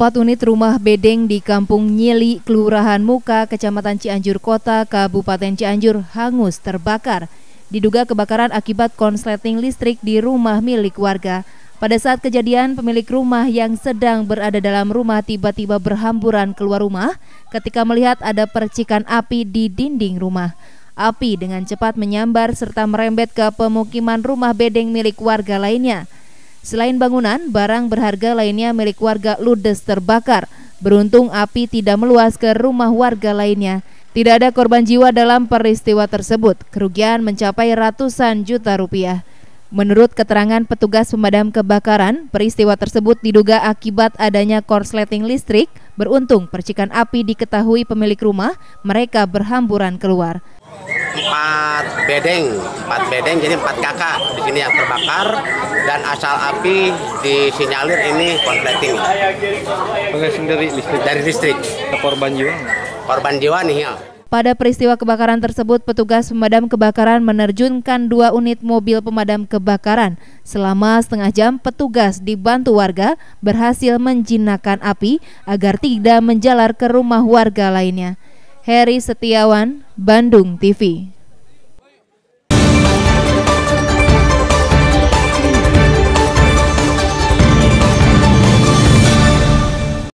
4 unit rumah bedeng di Kampung Nyili, Kelurahan Muka, Kecamatan Cianjur Kota, Kabupaten Cianjur hangus terbakar. Diduga kebakaran akibat konsleting listrik di rumah milik warga. Pada saat kejadian, pemilik rumah yang sedang berada dalam rumah tiba-tiba berhamburan keluar rumah ketika melihat ada percikan api di dinding rumah. Api dengan cepat menyambar serta merembet ke pemukiman rumah bedeng milik warga lainnya. Selain bangunan, barang berharga lainnya milik warga ludes terbakar. Beruntung api tidak meluas ke rumah warga lainnya. Tidak ada korban jiwa dalam peristiwa tersebut. Kerugian mencapai ratusan juta rupiah. Menurut keterangan petugas pemadam kebakaran, peristiwa tersebut diduga akibat adanya korsleting listrik. Beruntung percikan api diketahui pemilik rumah, mereka berhamburan keluar. 4 bedeng jadi 4 kakak di sini yang terbakar, dan asal api disinyalir ini konsleting. Pengasing dari listrik. Korban jiwa? Korban jiwa nihil. Pada peristiwa kebakaran tersebut, petugas pemadam kebakaran menerjunkan 2 unit mobil pemadam kebakaran. Selama setengah jam, petugas dibantu warga berhasil menjinakkan api agar tidak menjalar ke rumah warga lainnya. Heri Setiawan, Bandung TV.